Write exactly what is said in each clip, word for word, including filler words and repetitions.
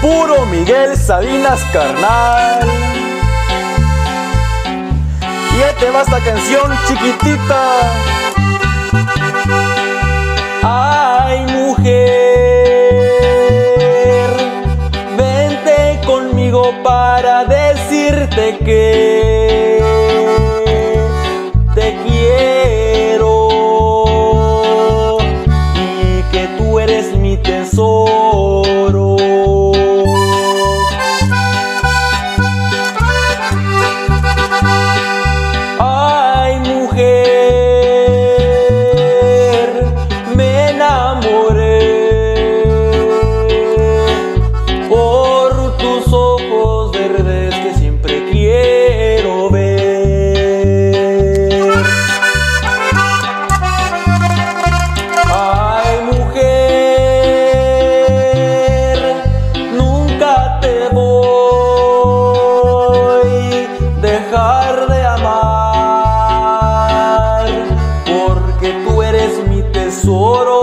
Puro Miguel Salinas, carnal. Y ahí te va esta canción chiquitita. Ay, mujer, vente conmigo para decirte que te quiero y que tú eres mi tesoro. Ay, mujer, me enamoré por tus ojos verdes que siempre quiero ver. Ay, mujer, nunca te voy a dejar de amar, porque tú eres mi tesoro.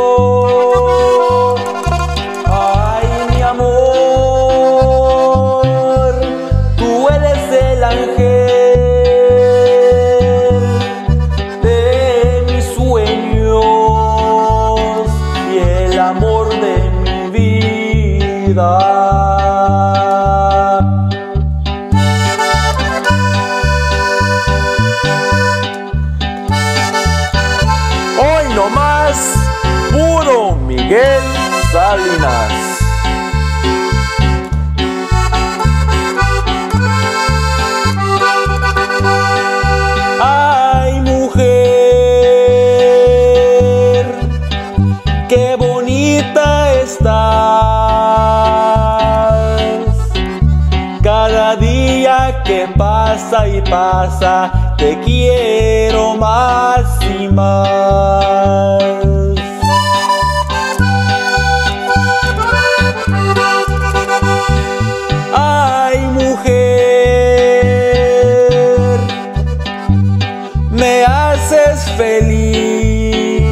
Ay, mi amor, tú eres el ángel de mis sueños y el amor de mi vida. Hoy no más, puro Miguel Salinas. Ay, mujer, qué bonita estás. Cada día que pasa y pasa, te quiero más y más. Ay, mujer, me haces feliz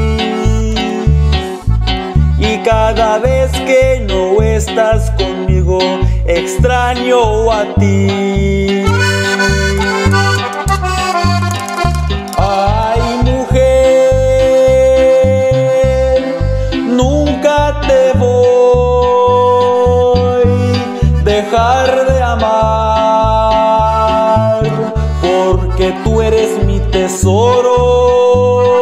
y cada vez que no estás conmigo extraño a ti. Ay, mujer, nunca te voy a dejar de amar, porque tú eres mi tesoro.